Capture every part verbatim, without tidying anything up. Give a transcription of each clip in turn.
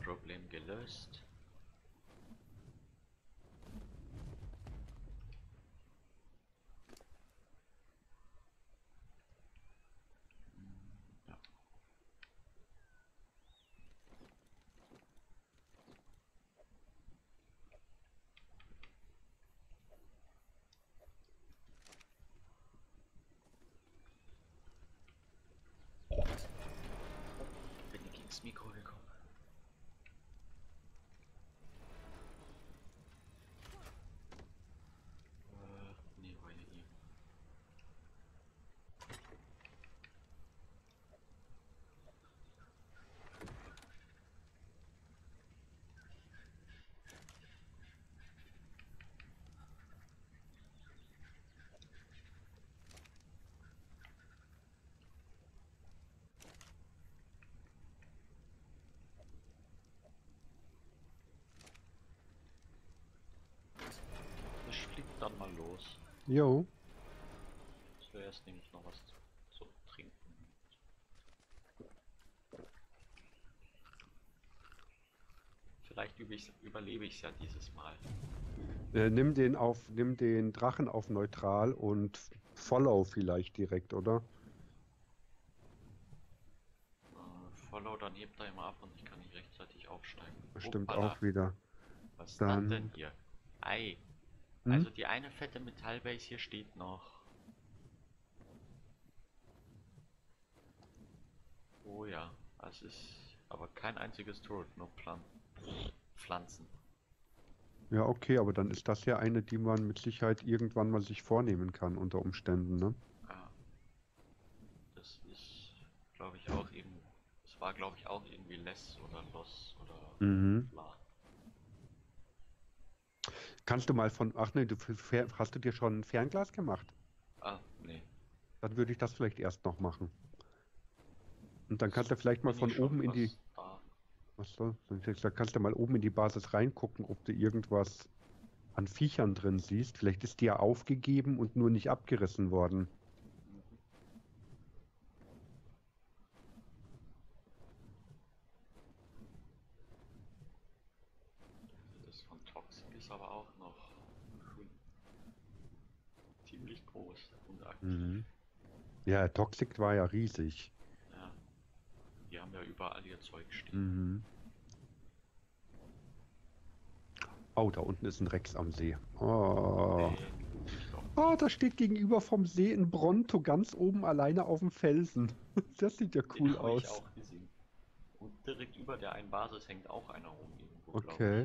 Problem gelöst. Ja. Bin ich ins Mikro gekommen. Äh, nee, war ja hier. Ich flieg dann mal los. Jo. Zuerst nehme ich noch was zu trinken. Vielleicht übe ich, überlebe ich es ja dieses Mal. Äh, nimm den auf, nimm den Drachen auf neutral und Follow vielleicht direkt, oder? Äh, Follow, dann hebt er immer ab und ich kann nicht rechtzeitig aufsteigen. Bestimmt Hoppala, auch wieder. was ist das denn Dann. hier? Ei. Hm? Also die eine fette Metallbase hier steht noch. Oh ja, es ist aber kein einziges Tod, nur Plan Pflanzen. Ja, okay, aber dann ist das ja eine, die man mit Sicherheit irgendwann mal sich vornehmen kann unter Umständen, ne? Ah, das ist, glaube ich, auch eben. Es war, glaube ich, auch irgendwie Less oder Loss oder Mhm. bla. Kannst du mal von, ach nee, du fer- hast du dir schon ein Fernglas gemacht? Ah, nee. Dann würde ich das vielleicht erst noch machen. Und dann Jetzt kannst du vielleicht mal bin von ich schon oben in die, fast da. was soll, da kannst du mal oben in die Basis reingucken, ob du irgendwas an Viechern drin siehst. Vielleicht ist die ja aufgegeben und nur nicht abgerissen worden. Mhm. Das von Toxic ist aber auch noch ziemlich groß und aktiv. Mhm. Ja, Toxic war ja riesig. Ja, die haben ja überall ihr Zeug stehen. Mhm. Oh, da unten ist ein Rex am See. Oh. Den will ich doch Ah, nicht. da steht gegenüber vom See ein Bronto ganz oben alleine auf dem Felsen. Das sieht ja Den cool habe ich aus. auch gesehen. Und direkt über der einen Basis hängt auch einer rum irgendwo, glaube ich. Okay.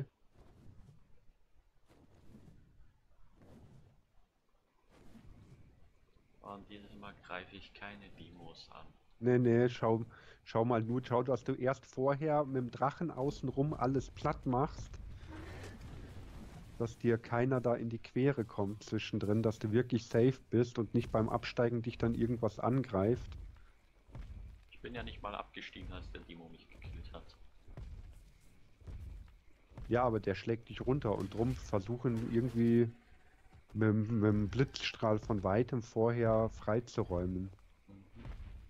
Und dieses Mal greife ich keine Demos an. Nee, nee, schau, schau mal nur, schau, dass du erst vorher mit dem Drachen außenrum alles platt machst, dass dir keiner da in die Quere kommt zwischendrin, dass du wirklich safe bist und nicht beim Absteigen dich dann irgendwas angreift. Ich bin ja nicht mal abgestiegen, als der Demo mich gekillt hat. Ja, aber der schlägt dich runter und drum versuchen irgendwie mit, mit dem Blitzstrahl von weitem vorher freizuräumen. Mhm.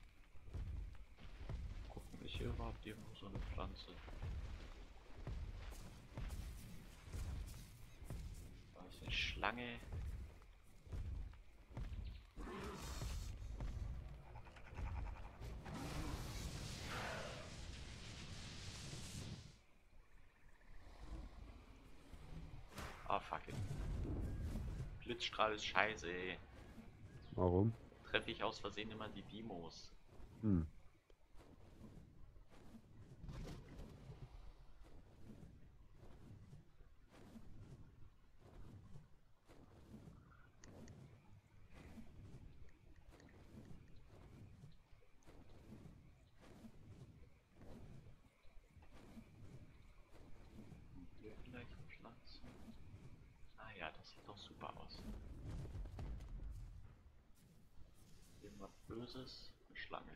Gucken, ist hier überhaupt irgendwo so eine Pflanze? Da ist eine Schlange. Ah, fuck it. Blitzstrahl ist scheiße. Warum? Treffe ich aus Versehen immer die Demos. Hm. Hier vielleicht Pflanzen. Ah ja, das sieht doch super aus. Irgendwas Böses. Eine Schlange.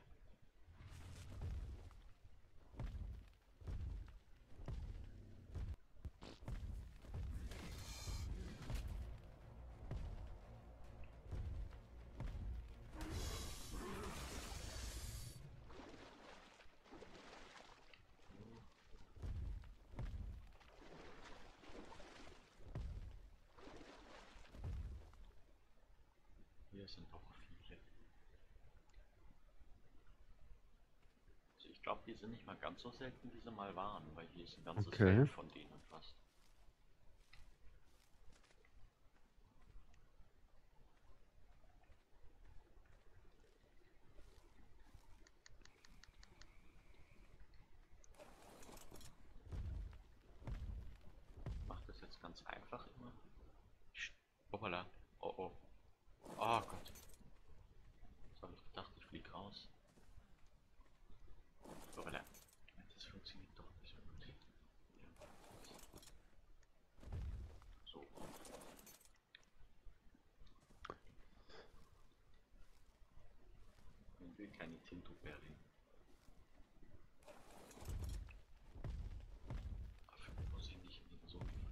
Ich glaube, die sind nicht mal ganz so selten, wie sie mal waren, weil hier ist ein ganzes Okay. Feld von denen fast. Macht das jetzt ganz einfach immer. Sch- Hoppala. Oh oh. Oh Gott. Jetzt habe ich gedacht, ich flieg raus. Hoppala. Das funktioniert doch nicht so gut. Ja. So. Man will keine Tintoberry. Dafür muss ich nicht in so viel.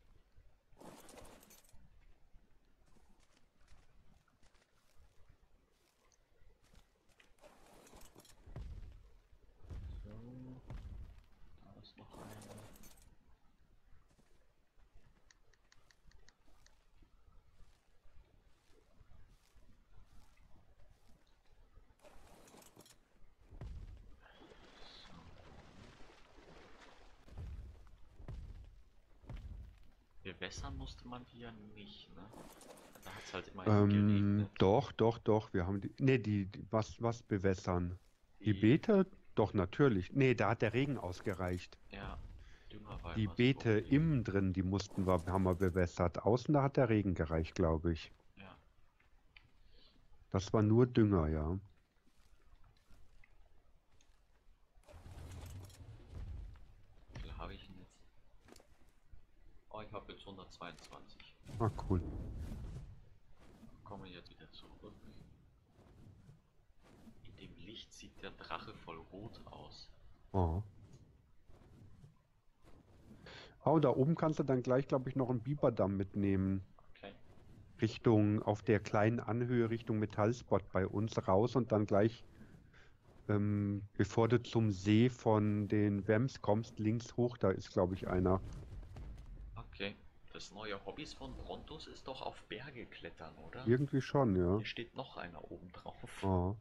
So. Da ist noch eine. So. Bewässern musste man die ja nicht, ne? Da hat es halt immerhin Ähm, geregnet. doch, doch, doch. Wir haben die. Ne, die, die was, was bewässern? Die Die, Beete? Doch, natürlich. Nee, da hat der Regen ausgereicht. ja, Dünger war Die immer das Beete Problem. innen drin, die mussten wir, haben wir bewässert. Außen, da hat der Regen gereicht, glaube ich. Ja, Das war nur Dünger, ja. wie viel habe ich denn jetzt? Oh, ich habe jetzt hundertzweiundzwanzig. Ah, cool. Komme jetzt wieder zurück. In dem Licht sieht der Drache voll rot aus. Oh. Oh, da oben kannst du dann gleich, glaube ich, noch einen Biberdamm mitnehmen. Okay. Richtung, auf der kleinen Anhöhe Richtung Metallspot bei uns raus und dann gleich, ähm, bevor du zum See von den Wems kommst, links hoch, da ist, glaube ich, einer. Okay. Das neue Hobbys von Brontos ist doch auf Berge klettern, oder? Irgendwie schon, ja. Hier steht noch einer oben drauf. Oh.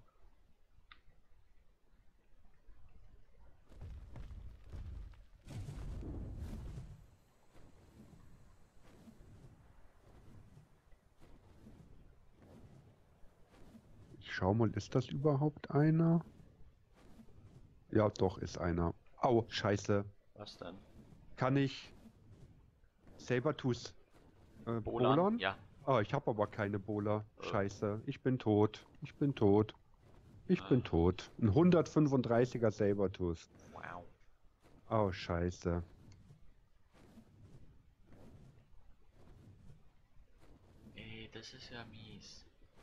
Ich schau mal, ist das überhaupt einer? Ja, doch, ist einer. Au, scheiße. Was denn? Kann ich Sabertooth äh, Bolan? bowlern? Ja. Ah, ich habe aber keine Bowler. Äh. Scheiße, ich bin tot. Ich bin tot. Ich bin Ah. tot. Ein hundertfünfunddreißiger Sabertooth. Wow. Oh, scheiße. Ey, das ist ja mies.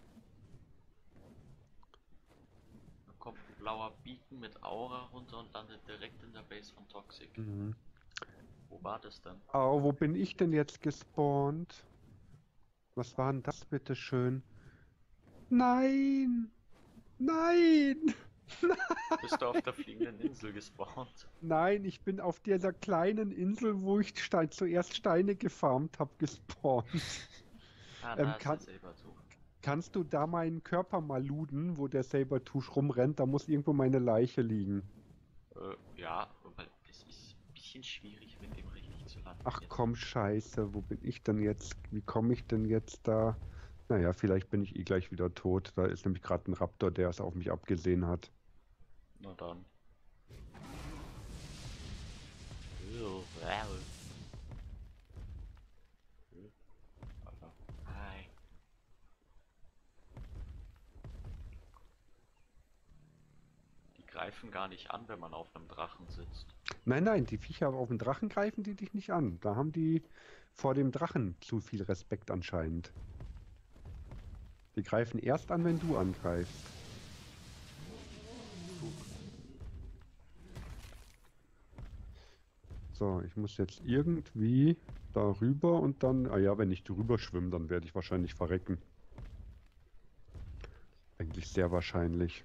Da kommt ein blauer Beacon mit Aura runter und landet direkt in der Base von Toxic. Mhm. Wo war das denn? Oh, wo bin ich denn jetzt gespawnt? Was war denn das bitte schön? Nein! Nein! Bist du auf der fliegenden Insel gespawnt? Nein, ich bin auf dieser kleinen Insel, wo ich Stein, zuerst Steine gefarmt habe, gespawnt. Ah, Ähm, da ist kann, der Sabertooth. kannst du da meinen Körper mal looten, wo der Sabertooth rumrennt? Da muss irgendwo meine Leiche liegen. Äh, ja, weil es ist ein bisschen schwierig, mit dem richtig zu landen. Ach jetzt. komm, scheiße, wo bin ich denn jetzt? Wie komme ich denn jetzt da? Naja, vielleicht bin ich eh gleich wieder tot. Da ist nämlich gerade ein Raptor, der es auf mich abgesehen hat. Na dann. Ew, wow. Alter. Hi. Die greifen gar nicht an, wenn man auf einem Drachen sitzt. Nein, nein, die Viecher auf den Drachen greifen die dich nicht an. Da haben die vor dem Drachen zu viel Respekt anscheinend. Die greifen erst an, wenn du angreifst. So, ich muss jetzt irgendwie darüber und dann, ah ja, wenn ich drüber schwimme, dann werde ich wahrscheinlich verrecken. Eigentlich sehr wahrscheinlich.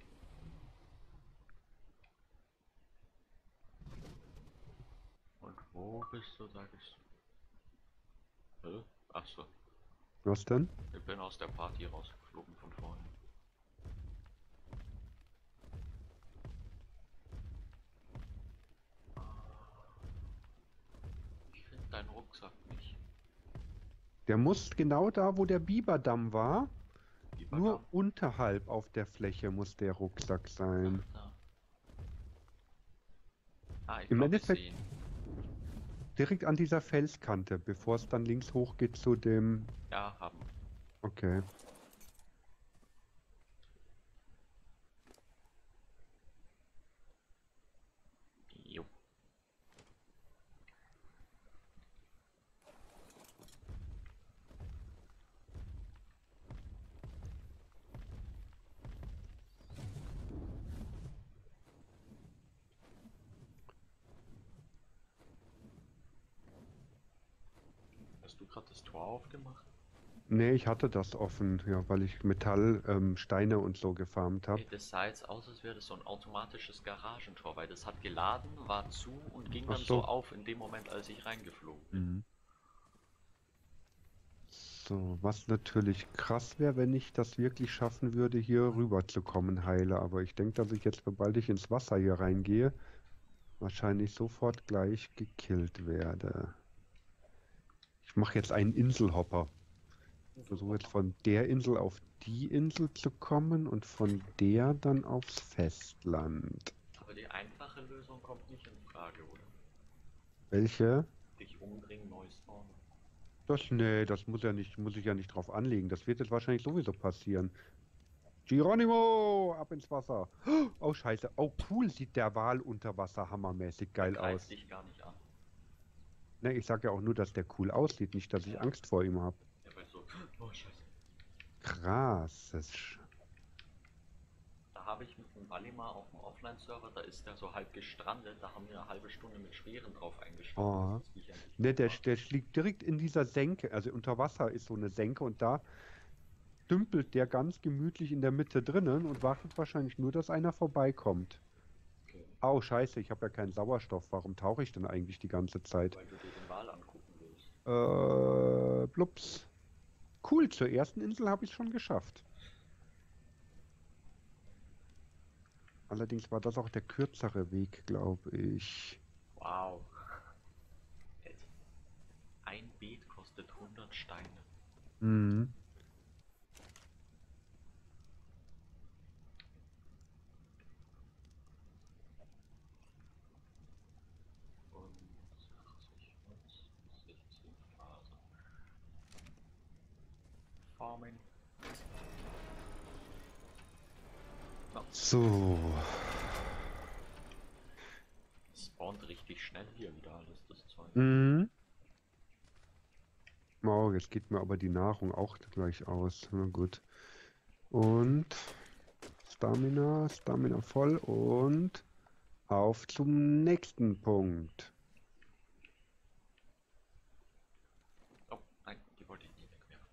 Und wo bist du da ges... Hä? Achso, Was denn? ich bin aus der Party rausgeflogen von vorhin. deinen Rucksack nicht. Der muss genau da, wo der Biberdamm war, Lieber nur unterhalb auf der Fläche muss der Rucksack sein. da. Ah, ich Im glaube, ich Endeffekt sehe ihn. direkt an dieser Felskante, bevor es dann links hoch geht zu dem... Ja, haben. Okay. Jo. Hast du gerade das Tor aufgemacht? Nee, ich hatte das offen, ja, weil ich Metall, ähm, Steine und so gefarmt habe. Ey, das sah jetzt aus, als wäre das so ein automatisches Garagentor, weil das hat geladen, war zu und ging Ach dann so so. auf in dem Moment, als ich reingeflogen bin. Mhm. So, was natürlich krass wäre, wenn ich das wirklich schaffen würde, hier rüber zu kommen, heile. Aber ich denke, dass ich jetzt, sobald ich ins Wasser hier reingehe, wahrscheinlich sofort gleich gekillt werde. Ich mache jetzt einen Inselhopper. Ich versuche jetzt von der Insel auf die Insel zu kommen und von der dann aufs Festland. Aber die einfache Lösung kommt nicht in Frage, oder? Welche? Dich umbringen, neu spawnen. Das, nee, das muss ja nicht, muss ich ja nicht drauf anlegen. Das wird jetzt wahrscheinlich sowieso passieren. Geronimo, ab ins Wasser. Oh, scheiße. Oh, cool sieht der Wal unter Wasser hammermäßig Der geil greift aus. dich gar nicht an. Ne, ich sag ja auch nur, dass der cool aussieht, nicht, dass ich Ja. Angst vor ihm habe. Ja, weil so, oh scheiße. Krass. Das ist... Da habe ich mit dem Valimar auf dem Offline-Server, da ist der so halb gestrandet, da haben wir eine halbe Stunde mit Schweren drauf eingestellt. Oh. Das Viech endlich Ne, der, tot war. der liegt direkt in dieser Senke. Also unter Wasser ist so eine Senke und da dümpelt der ganz gemütlich in der Mitte drinnen und wartet wahrscheinlich nur, dass einer vorbeikommt. Okay. Au, scheiße, ich habe ja keinen Sauerstoff. Warum tauche ich denn eigentlich die ganze Zeit? Weil du dir den Wal angucken willst. Äh, blups. Cool, zur ersten Insel habe ich schon geschafft. Allerdings war das auch der kürzere Weg, glaube ich. Wow. Jetzt. Ein Beet kostet hundert Steine. Mhm. Und achtzig Holz, sechzehn Faser. Farming. No. So. Spawnt richtig schnell hier wieder alles, das Zeug. Mhm. Oh, jetzt geht mir aber die Nahrung auch gleich aus. Na gut. Und Stamina, Stamina voll und auf zum nächsten Punkt. Oh, nein, die wollte ich nicht wegwerfen.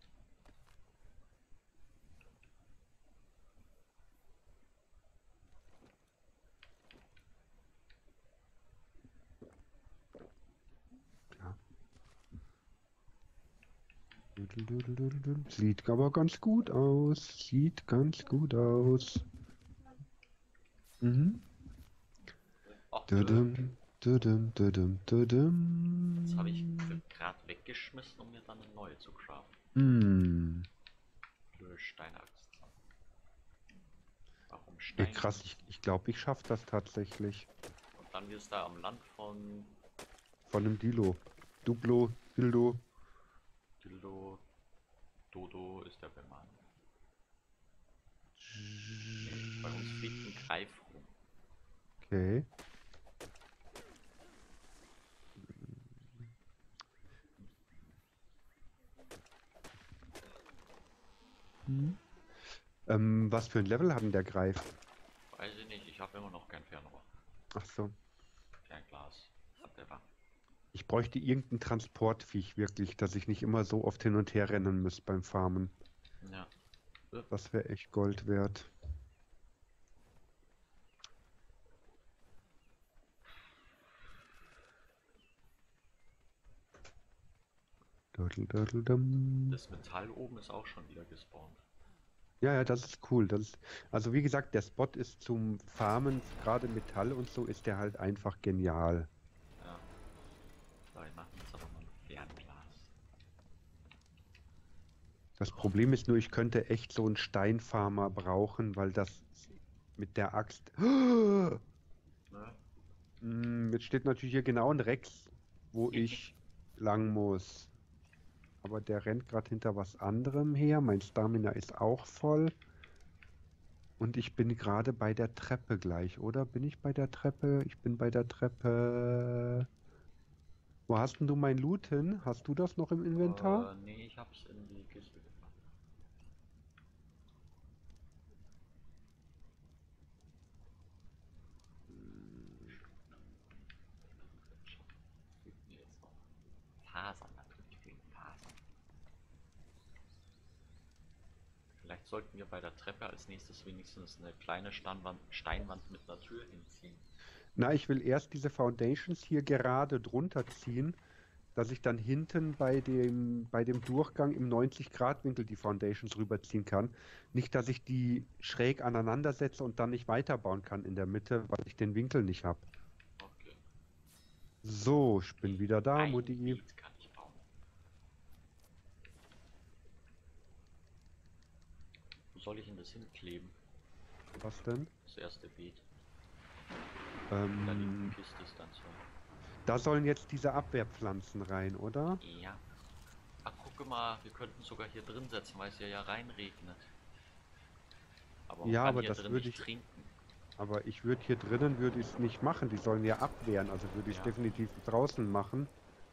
Sieht aber ganz gut aus. Sieht ganz gut aus. Mhm. Ach, Dudum, dudum, dudum, dudum. das habe ich gerade weggeschmissen, um mir dann eine neue zu craften. Hm. Blöde Steinaxt. Warum Ja, Stein? krass, ich, ich glaube, ich schaffe das tatsächlich. Und dann wirst du da am Land von Von einem Dilo. Duplo, Dildo. Dildo. Dodo ist der Bemann. Bei uns fliegt ein Greif rum. Okay. Hm. Ähm, was für ein Level hat denn der Greif? Weiß ich nicht, ich habe immer noch kein Fernrohr. Ach so. Kein Glas. Whatever. Ich bräuchte irgendein Transportviech wirklich, dass ich nicht immer so oft hin und her rennen muss beim Farmen. Ja. Das wäre echt Gold wert. Dödel-dödel-dum. Das Metall oben ist auch schon wieder gespawnt. Ja, ja, das ist cool. Das ist, also wie gesagt, der Spot ist zum Farmen, gerade Metall und so, ist der halt einfach genial. Ja. So, ich mache jetzt aber mal Das Problem ist nur, ich könnte echt so einen Steinfarmer brauchen, weil das mit der Axt. Ne? Hm, jetzt steht natürlich hier genau ein Rex, wo ich lang muss. Aber der rennt gerade hinter was anderem her. Mein Stamina ist auch voll. Und ich bin gerade bei der Treppe gleich, oder? Bin ich bei der Treppe? Ich bin bei der Treppe. Wo hast denn du mein Loot hin? Hast du das noch im Inventar? Äh, nee, ich hab's in die Kiste gepackt. Gibt mir jetzt noch Fasern natürlich wegen Fasern. Vielleicht sollten wir bei der Treppe als nächstes wenigstens eine kleine Steinwand, Steinwand mit einer Tür hinziehen. Na, ich will erst diese Foundations hier gerade drunter ziehen, dass ich dann hinten bei dem, bei dem Durchgang im neunzig-Grad-Winkel die Foundations rüberziehen kann. Nicht, dass ich die schräg aneinander setze und dann nicht weiterbauen kann in der Mitte, weil ich den Winkel nicht habe. Okay. So, ich bin wieder da, Ein Mutti. Beet kann ich bauen. Wo soll ich denn das hinkleben? Was denn? Das erste Beet. Da die Ähm, Kiste ist dann so. da sollen jetzt diese Abwehrpflanzen rein, oder? Ja. Ach, guck mal, wir könnten sogar hier drin setzen, weil es ja ja reinregnet. Aber man Ja, kann aber hier das drin würde nicht ich, trinken. aber ich würde hier drinnen würde ich es nicht machen. Die sollen ja abwehren, also würde ich es Ja. definitiv draußen machen.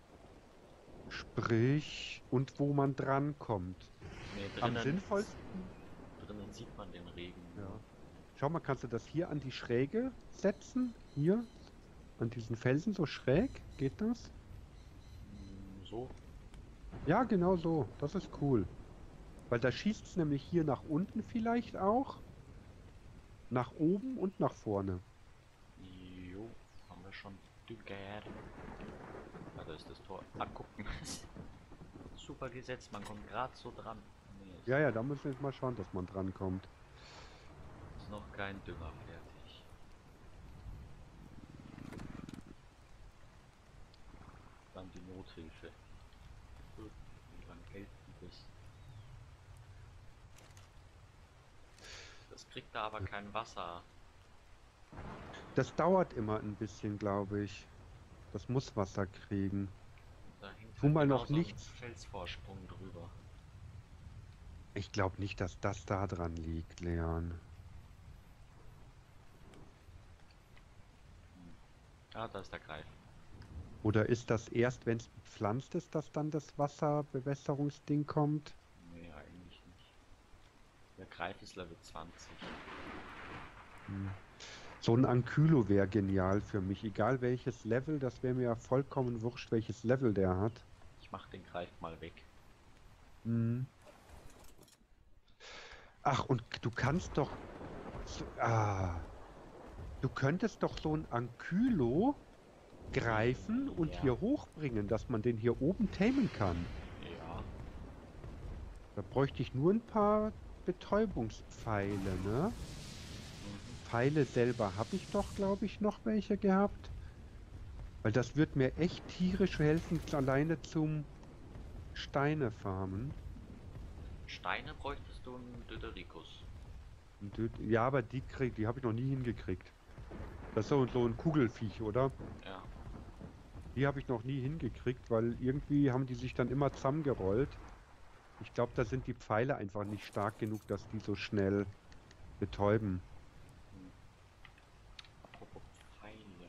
Sprich, und wo man drankommt. Nee, Am drinnen, sinnvollsten, drinnen sieht man den Regen nur. ja. Schau mal, kannst du das hier an die Schräge setzen? Hier, an diesen Felsen so schräg? Geht das? Hm, so. Ja, genau so. Das ist cool. Weil da schießt es nämlich hier nach unten vielleicht auch, nach oben und nach vorne. Jo, haben wir schon. Düger. Ah, da ist das Tor. Angucken. Super gesetzt, man kommt gerade so dran. Nee, Ja, ist, ja, da müssen wir jetzt mal schauen, dass man drankommt. ist noch kein Dünger fertig. Dann die Nothilfe. Gut, wie lange hält die das? Das kriegt da aber kein Wasser. Das dauert immer ein bisschen, glaube ich. Das muss Wasser kriegen. Da hängt Tu halt mal genau noch so ein nichts. Felsvorsprung drüber. Ich glaube nicht, dass das da dran liegt, Leon. Ah, da ist der Greif. Oder ist das erst, wenn es bepflanzt ist, dass dann das Wasserbewässerungsding kommt? Nee, eigentlich nicht. Der Greif ist Level zwanzig. Hm. So ein Ankylo wäre genial für mich. Egal welches Level, das wäre mir ja vollkommen wurscht, welches Level der hat. Ich mach den Greif mal weg. Hm. Ach, und du kannst doch. So, ah, du könntest doch so ein Ankylo greifen und Ja. hier hochbringen, dass man den hier oben tamen kann. Ja. Da bräuchte ich nur ein paar Betäubungspfeile, ne? Mhm. Pfeile selber habe ich doch, glaube ich, noch welche gehabt. Weil das wird mir echt tierisch helfen, alleine zum Steine farmen. Steine bräuchtest du einen Döderikus. Und die- Ja, aber die krieg, die habe ich noch nie hingekriegt. Das ist so, so ein Kugelfiech, oder? Ja. Die habe ich noch nie hingekriegt, weil irgendwie haben die sich dann immer zusammengerollt. Ich glaube, da sind die Pfeile einfach nicht stark genug, dass die so schnell betäuben. Hm. Apropos Pfeile.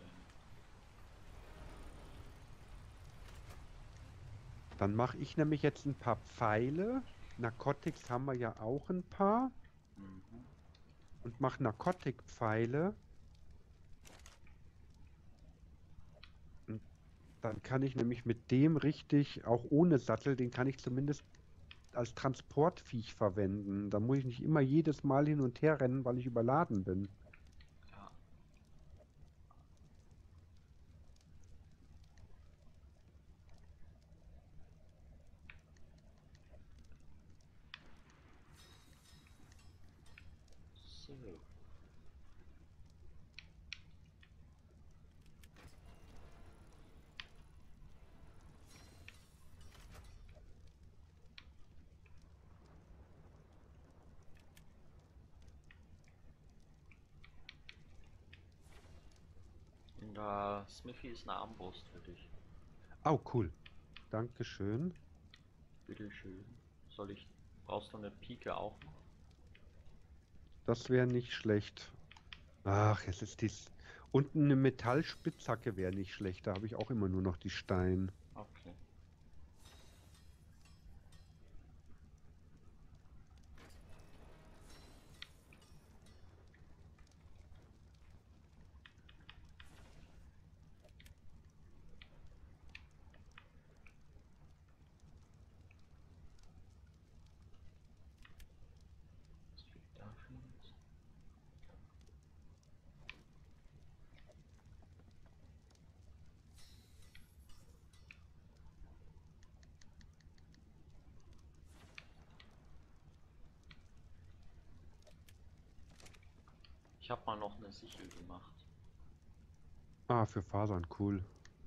Dann mache ich nämlich jetzt ein paar Pfeile. Narcotics haben wir ja auch ein paar. Mhm. Und mache Narcotic-Pfeile. Und dann kann ich nämlich mit dem richtig, auch ohne Sattel, den kann ich zumindest als Transportviech verwenden. Da muss ich nicht immer jedes Mal hin und her rennen, weil ich überladen bin. Ja. So. Da, Smithy ist eine Armbrust für dich. Oh, cool. Dankeschön. Bitteschön. Soll ich. Brauchst du eine Pike auch noch? Das wäre nicht schlecht. Ach, es ist dies. Und eine Metallspitzhacke wäre nicht schlecht. Da habe ich auch immer nur noch die Steine. Okay. Was liegt da für uns? Ich habe mal noch eine Sichel gemacht. Ah, für Fasern, cool.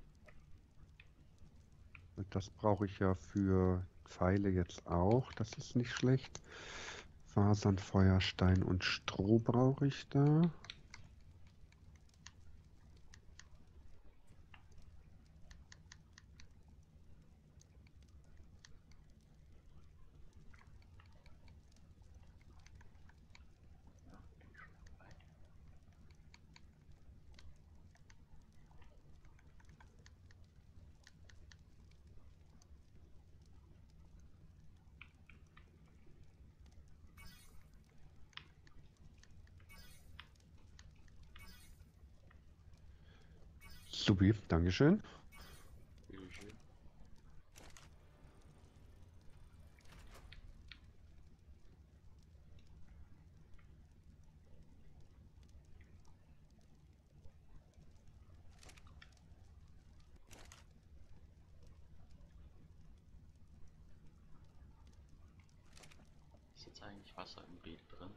Und das brauche ich ja für Pfeile jetzt auch. Das ist nicht schlecht. Fasern, Feuerstein und Stroh brauche ich da. Ja, bin schon dabei. Supi, Dankeschön. Bitteschön. Ist jetzt eigentlich Wasser im Beet drin?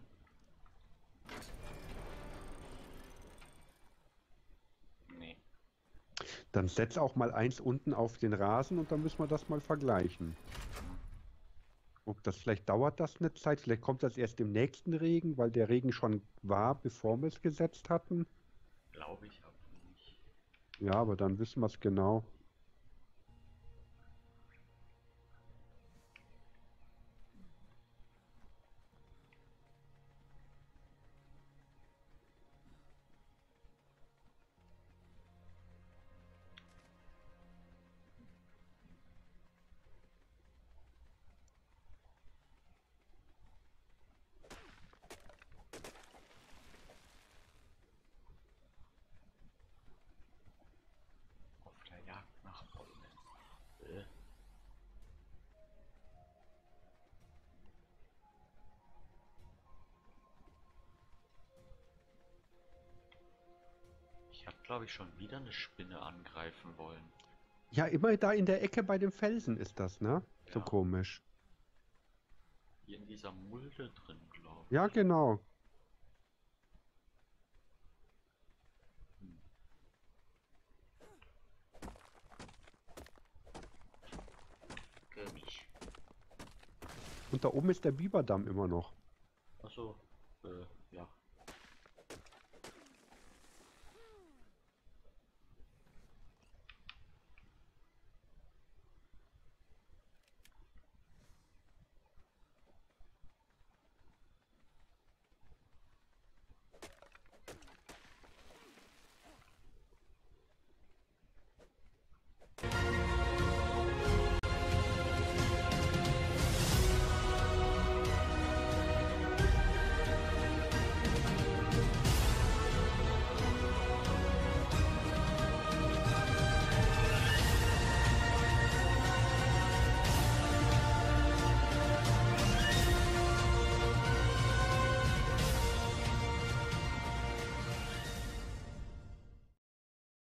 Nee. Dann setz auch mal eins unten auf den Rasen und dann müssen wir das mal vergleichen. Ob das vielleicht dauert das eine Zeit, vielleicht kommt das erst im nächsten Regen, weil der Regen schon war, bevor wir es gesetzt hatten. Glaube ich aber nicht. Ja, aber dann wissen wir es genau. Auf der Jagd nach Bäumen. Äh. Ich habe, glaube ich, schon wieder eine Spinne angreifen wollen. Ja, immer da in der Ecke bei dem Felsen ist das, ne? So Ja, komisch. hier in dieser Mulde drin, glaube Ja, ich. genau. Hm. König. Und da oben ist der Biberdamm immer noch.